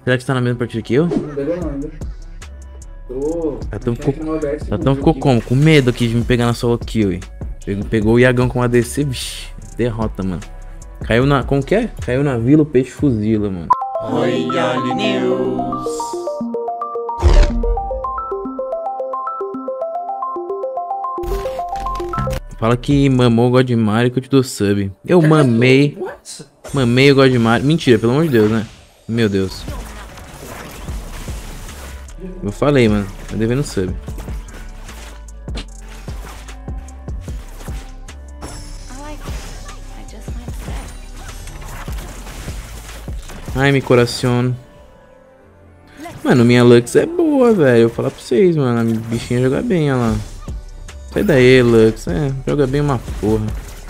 Será que você tá na mesma partida que eu? Não pegou não ainda. Tô. Tatão ficou como? Com medo aqui de me pegar na solo kill. Pegou o Iagão com ADC, vixi, derrota, mano. Caiu na. Como que é? Caiu na vila, o peixe fuzila, mano. Royale News. Fala que mamou o God Mario que eu te dou sub. Eu mamei. Mamei o God Mario. Mentira, pelo amor de Deus, né? Meu Deus. Eu falei, mano. Tá devendo sub. Ai, meu coração. Mano, minha Lux é boa, velho. Eu vou falar pra vocês, mano. A bichinha joga bem, olha lá. Sai daí, Lux. É, joga bem uma porra.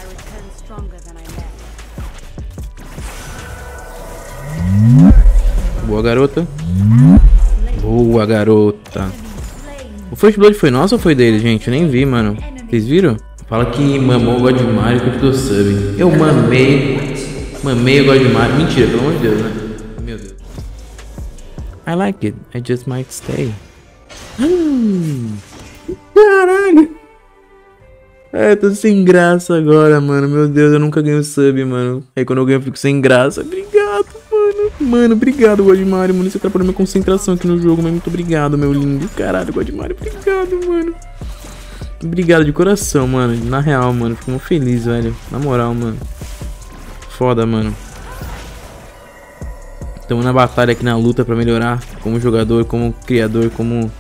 Boa, garota. Boa, garota. O First Blood foi nosso ou foi dele, gente? Eu nem vi, mano. Vocês viram? Fala que mamou o God Mario que eu te dou sub. Eu mamei. Mamei o God Mario. Mentira, pelo amor de Deus, né? Meu Deus. I like it. I just might stay. Caralho. É, tô sem graça agora, mano. Meu Deus, eu nunca ganho sub, mano. Aí quando eu ganho eu fico sem graça. Obrigado, mano. Mano, obrigado, God Mario, mano. Você atrapalhou minha concentração aqui no jogo, mas muito obrigado, meu lindo. Caralho, God Mario, obrigado, mano. Obrigado de coração, mano. Na real, mano. Fico muito feliz, velho. Na moral, mano. Foda, mano. Estamos na batalha aqui, na luta pra melhorar como jogador, como criador, como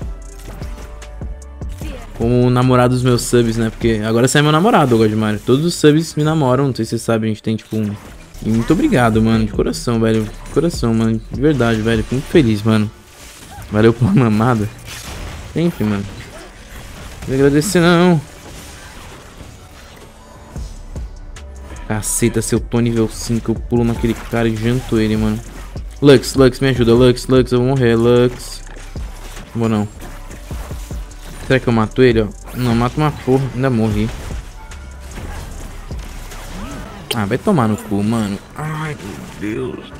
namorado dos meus subs, né? Porque agora você é meu namorado, God Mario. Todos os subs me namoram, não sei se vocês sabem, a gente tem tipo um... E muito obrigado, mano, de coração, velho. De coração, mano, de verdade, velho. Fico muito feliz, mano. Valeu por mamada. Sempre, mano. Não agradecer, não. Caceta, se eu tô nível 5, eu pulo naquele cara e janto ele, mano. Lux, Lux, me ajuda, Lux, Lux, eu vou morrer, Lux. Não vou não. Será que eu mato ele, ó? Não, mato uma porra, ainda morri. Ah, vai tomar no cu, mano. Ai, meu Deus.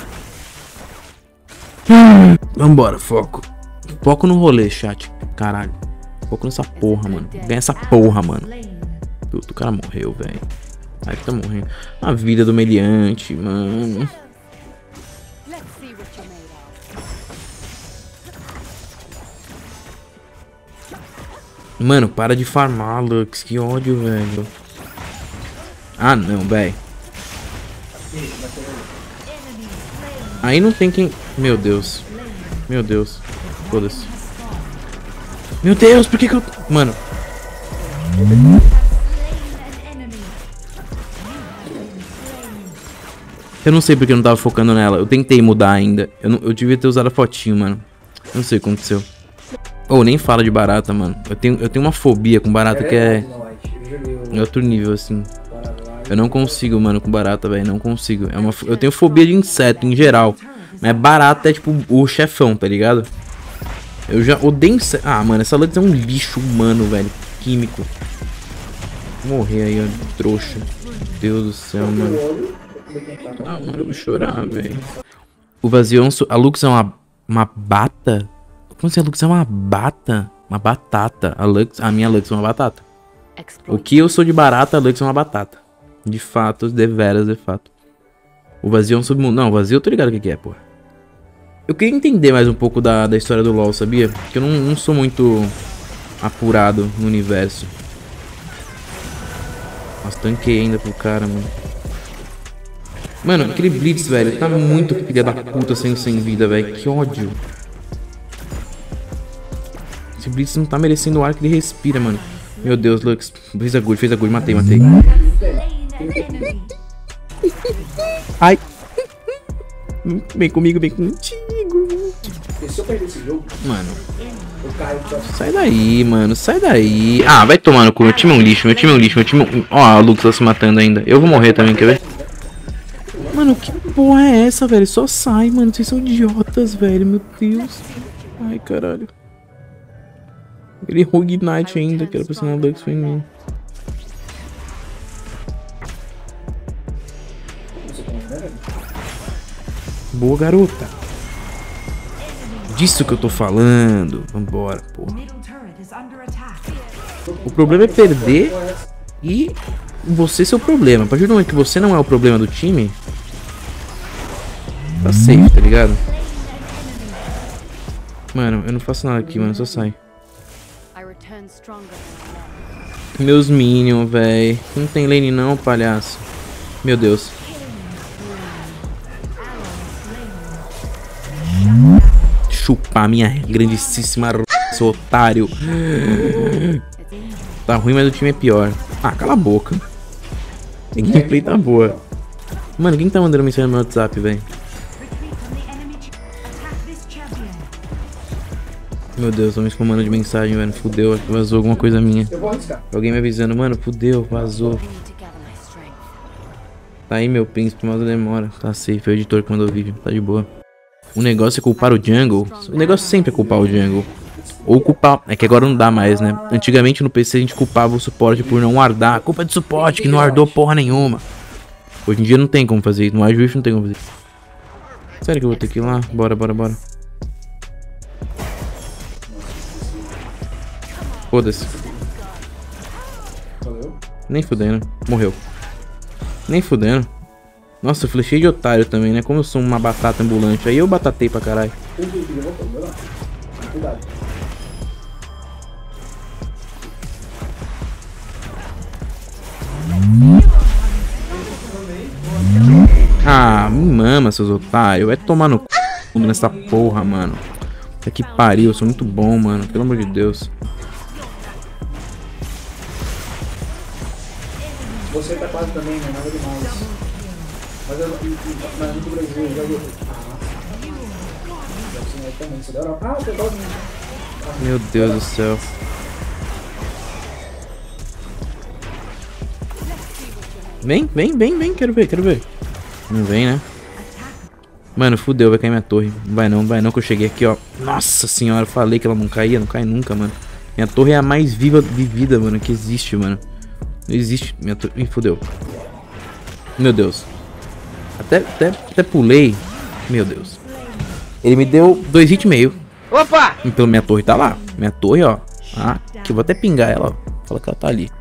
Vambora, foco. Foco no rolê, chat. Caralho. Foco nessa porra, mano. Ganha essa porra, mano. Puta, o cara morreu, velho. Ai, tá morrendo. A vida do meliante, mano. Mano, para de farmar, Lux. Que ódio, velho. Ah, não, velho. Aí não tem quem... Meu Deus. Meu Deus. Foda-se. Meu Deus, por que que eu... Mano. Eu não sei porque eu não tava focando nela. Eu tentei mudar ainda. Eu devia ter usado a fotinho, mano. Não sei o que aconteceu. Oh, nem fala de barata, mano. Eu tenho uma fobia com barata que é outro nível, assim. Eu não consigo, mano, com barata, velho. Não consigo. Eu tenho fobia de inseto em geral. Mas barata é tipo o chefão, tá ligado? Eu já odeio inseto. Ah, mano, essa Lux é um lixo humano, velho. Químico. Vou morrer aí, ó. Trouxa. Meu Deus do céu, mano. Ah, mano, eu vou chorar, velho. O Vazionço. A Lux é uma bata? Como assim, a Lux é uma bata? Uma batata. A minha Lux é uma batata. O que eu sou de barata, a Lux é uma batata. De fato, deveras, de fato. O vazio é um submundo. Não, o vazio eu tô ligado o que é, porra. Eu queria entender mais um pouco da história do LoL, sabia? Porque eu não sou muito apurado no universo. Nossa, tanquei ainda pro cara, mano. Mano, aquele Blitz, velho, tá muito filha da puta sendo sem vida, velho. Que ódio. Esse Blitz não tá merecendo o ar que ele respira, mano. Meu Deus, Lux. Fez a good, matei. Ai. Vem comigo, vem contigo. Se eu perder esse jogo, Mano, eu caio pra... sai daí, mano. Sai daí. Ah, vai tomar no cu. Meu time é um lixo, meu time é um lixo. Ó, a Lux tá se matando ainda. Eu vou morrer também, quer ver? Mano, que porra é essa, velho? Só sai, mano. Vocês são idiotas, velho. Meu Deus. Ai, caralho. Ele Rogue Knight ainda, que era pra ser uma Lux, foi em mim. Boa, garota. Disso que eu tô falando. Vambora, porra. O problema é perder e você ser o problema. A partir do momento que você não é o problema do time, tá safe, tá ligado? Mano, eu não faço nada aqui, mano, só sai. Meus minions, véi. Não tem lane não, palhaço. Meu Deus. Chupar minha grandíssima seu otário. Tá ruim, mas o time é pior. Ah, cala a boca. A gameplay tá boa. Mano, quem tá mandando mensagem no meu WhatsApp, velho? Meu Deus, tô me espumando de mensagem, velho. Fudeu, vazou alguma coisa minha. Eu vou arriscar. Alguém me avisando, mano, fudeu, vazou. Tá aí, meu príncipe, mas demora. Tá safe, é o editor que mandou o vídeo, tá de boa. O negócio é culpar o jungle. O negócio sempre é culpar o jungle. Ou culpar... É que agora não dá mais, né? Antigamente no PC a gente culpava o suporte por não ardar. Culpa de suporte, que não ardou porra nenhuma. Hoje em dia não tem como fazer isso. No Wild não tem como fazer isso. Sério que eu vou ter que ir lá? Bora, bora, bora. Foda-se. Valeu. Nem fudendo. Morreu. Nem fudendo. Nossa, eu flechei de otário também, né? Como eu sou uma batata ambulante. Aí eu batatei pra caralho. Cuidado. Ah, me mama, seus otários. Vai tomar no c... nessa porra, mano. Puta que pariu, eu sou muito bom, mano. Pelo amor de Deus. Você tá quase também, né? Nada demais. Mas eu não do Brasil, eu jogo. Também, você da Europa. Ah, eu tô igualzinho. Meu Deus do céu. Vem, vem, vem, vem. Quero ver, quero ver. Não vem, né? Mano, fudeu, vai cair minha torre. Não vai não, que eu cheguei aqui, ó. Nossa senhora, falei que ela não caía. Não cai nunca, mano. Minha torre é a mais vivida, mano, que existe, mano. Não existe. Minha torre... Ih, fudeu. Meu Deus. Até pulei. Meu Deus. Ele me deu 2 hits e meio. Opa! Então minha torre tá lá. Minha torre, ó. Ah, que eu vou até pingar ela, ó. Fala que ela tá ali.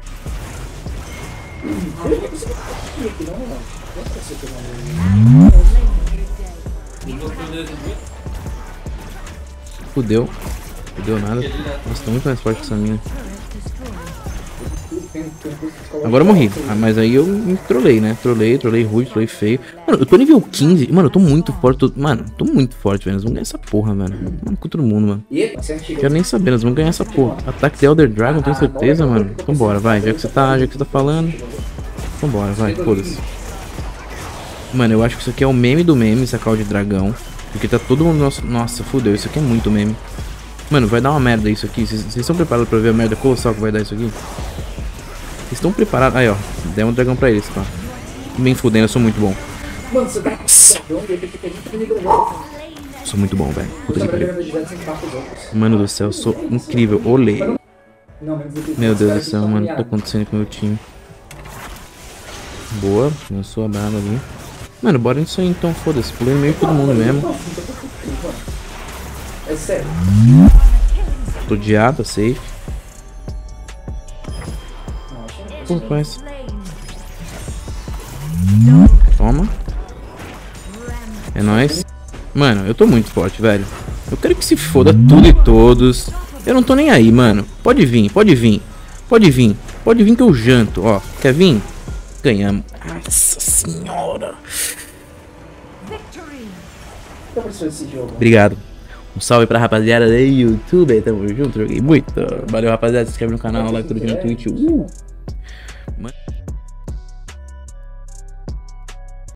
Fudeu. Fudeu nada. Nossa, tá muito mais forte que essa mina. Agora eu morri. Ah, mas aí eu me trolei, né? Trolei rude, trolei feio. Mano, eu tô nível 15. Mano, eu tô muito forte. Mano, tô muito forte, velho. Nós vamos ganhar essa porra, mano. Vamos com todo mundo, mano. Quero nem saber, nós vamos ganhar essa porra. Ataque de Elder Dragon, tenho certeza, mano. Vambora, vai. Já que você tá falando. Vambora, vai. Foda-se. Mano, eu acho que isso aqui é o meme do meme, essa call de dragão. Porque tá todo mundo... Nossa, fudeu. Isso aqui é muito meme. Mano, vai dar uma merda isso aqui. Vocês estão preparados pra ver a merda colossal que vai dar isso aqui? Vocês estão preparados? Aí, ó. Der um dragão pra eles, pá. Bem fudendo, eu sou muito bom. Mano, você tá... Sou muito bom, velho. Puta que pariu. Mano do céu, eu sou incrível. Olê. Meu Deus do céu, mano. O que tá acontecendo com o meu time? Boa. Lançou a brava ali. Mano, bora nisso aí então. Foda-se. Pulei no meio de todo mundo mesmo. É sério. Tô de A, tá safe. Pô, conhece. Toma. É nóis. Mano, eu tô muito forte, velho. Eu quero que se foda tudo e todos. Eu não tô nem aí, mano. Pode vir, pode vir. Pode vir. Pode vir que eu janto, ó. Quer vir? Ganhamos. Nossa senhora. Obrigado. Um salve pra rapaziada do YouTube. Tamo junto, joguei muito. Valeu, rapaziada. Se inscreve no canal, like tudo aqui no Twitch.